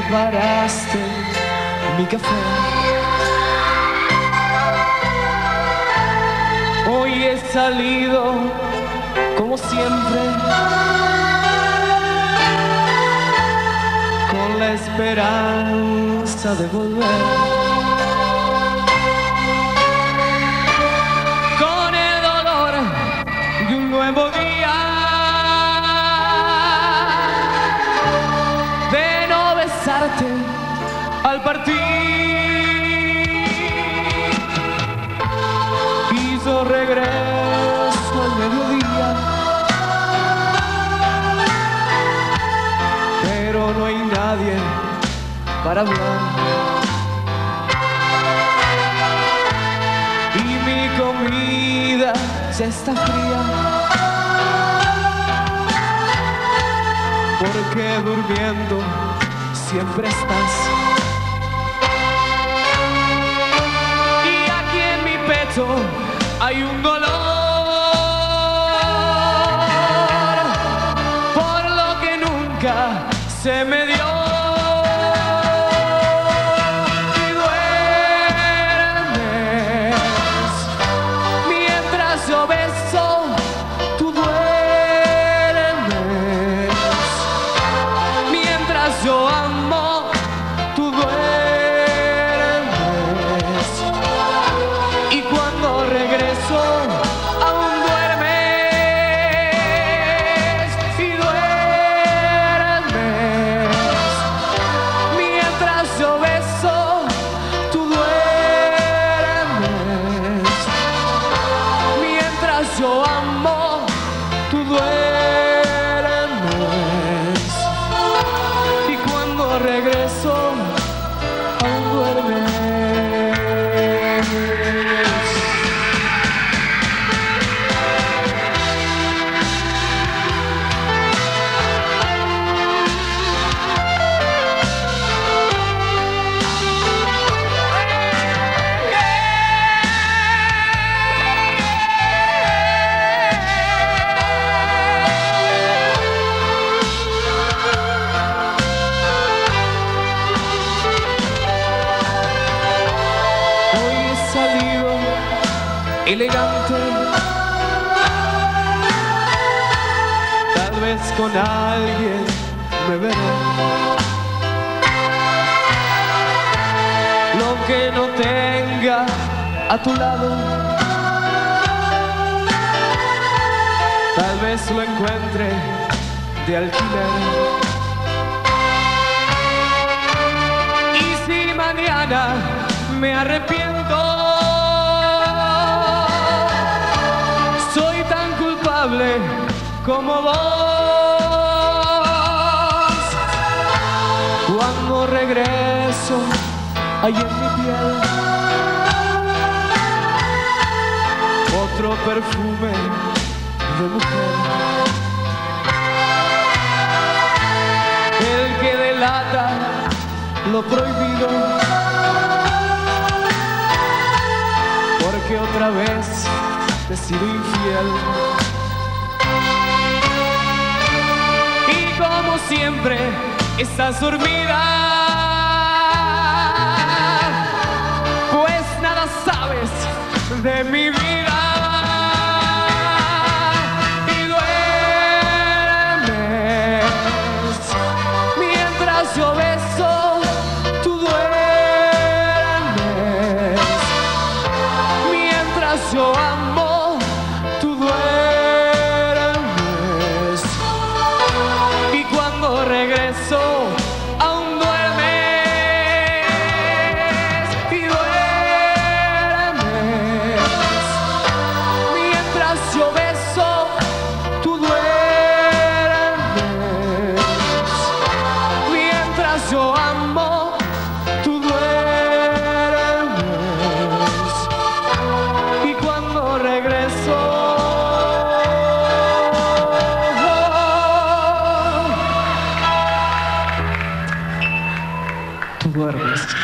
preparaste mi café. Hoy he salido como siempre, con la esperanza de volver, con el dolor de un nuevo día, de no besarte al partir. Hizo regreso al mediodía, pero no hay nadie para hablar, y mi comida ya está fría, porque durmiendo siempre estás. Y aquí en mi pecho hay un dolor por lo que nunca se me dio. Y duermes mientras yo beso, tú duermes mientras yo amo, tú duermes. Y cuando regreso aún duermes, y duermes mientras yo beso, tú duermes mientras yo amo, tú duermes. Y cuando regreso aún duermes. Elegante, tal vez con alguien me veré. Lo que no tenga a tu lado, tal vez lo encuentre de alquiler. Y si mañana me arrepiento, como vos, cuando regreso hay en mi piel otro perfume de mujer, el que delata lo prohibido, porque otra vez te he sido infiel. Como siempre estás dormida, pues nada sabes de mi vida. Y duermes mientras yo beso, tú duermes mientras yo amo, tú duermes. Regreso, aún duermes, y duermes mientras yo beso, tú duermes mientras yo amo, tú duermes. Y cuando regreso duermes.